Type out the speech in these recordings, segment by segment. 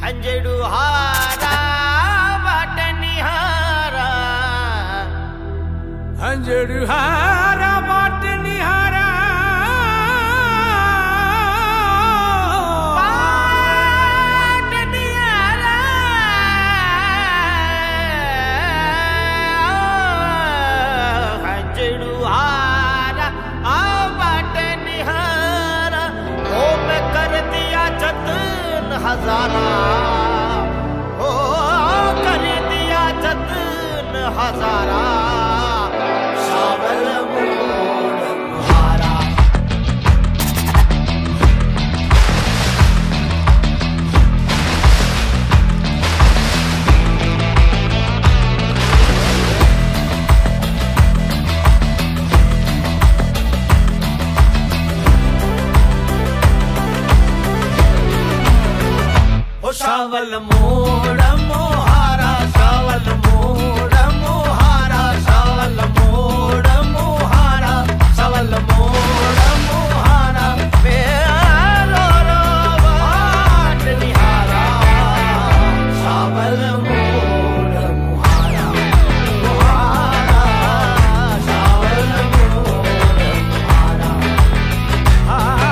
हंजड़ू हारा बाट निहारा, हंजड़ू हारा बाट निहारा, बाट निहारा, हंजड़ू हारा बाट निहारा। ओ मैं कर दिया जतन हजारा, ओ कर दिया जतन हजारा, सावल मोड़ मुहारा। सावल मोड़ मुहारा, सावल मोड़ मुहारा, सावल मोड़ मुहारा, सावल मोड़ मुहारा, मेरो बाट निहारा, सावल मोड़ मुहारा, मुहारा, सावल मोड़ मुहारा।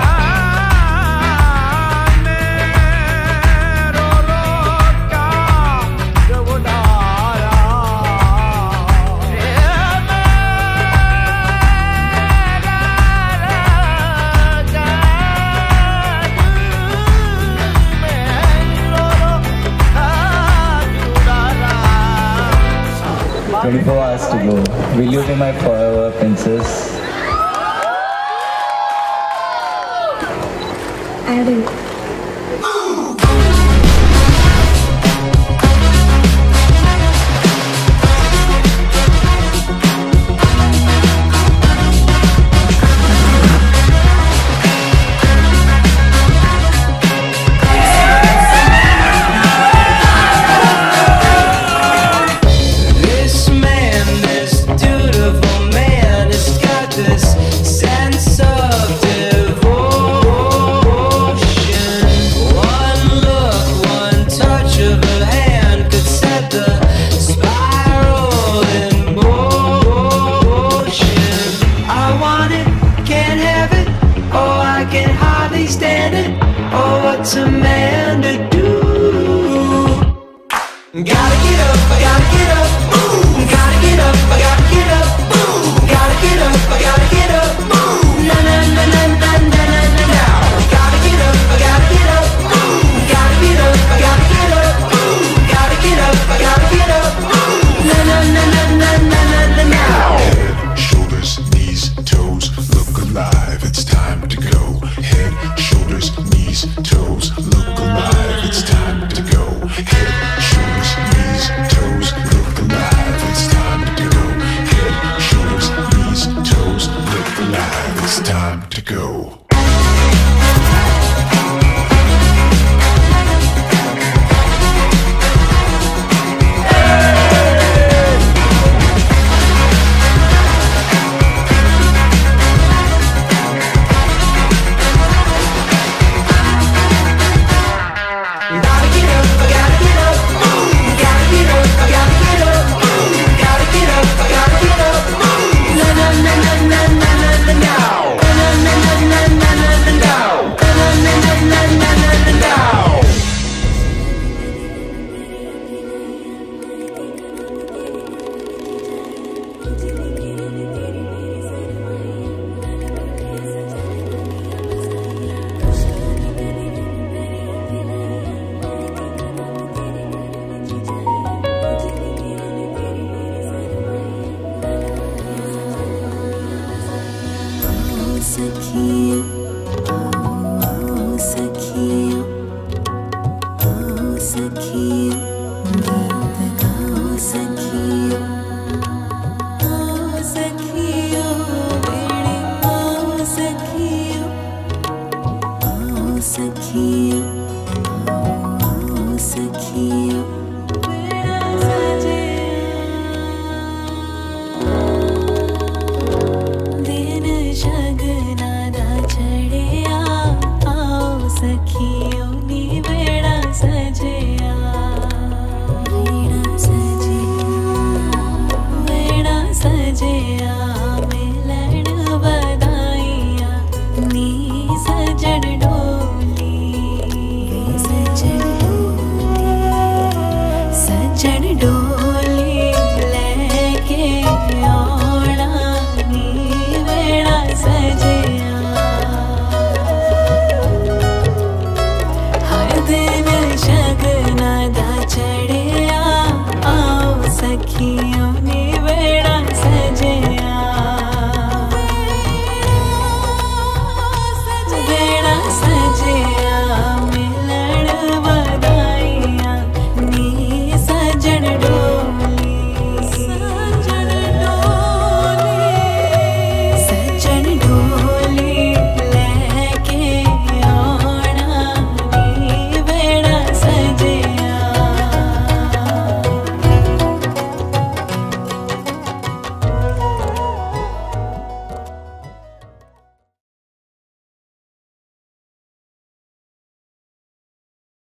Hours to go. Will you be my forever princess? Aditya. What's a man to do? Gotta get up, I gotta get up, ooh. Gotta get up, I gotta get up, ooh. Gotta get up, I gotta get up, ooh. Na na na na na na na na na. Gotta get up, I gotta get up, ooh. Gotta get up, I gotta get up, ooh. Gotta get up, I gotta get up, ooh. Na na na na na na na na na. Head, shoulders, knees, toes, look alive, it's time to go. Head, shoulders, knees, toes, look alive, it's time to go. Head, shoulders, knees, toes, look alive, it's time to go. Head, shoulders, knees, toes, look alive, it's time to go. सखियों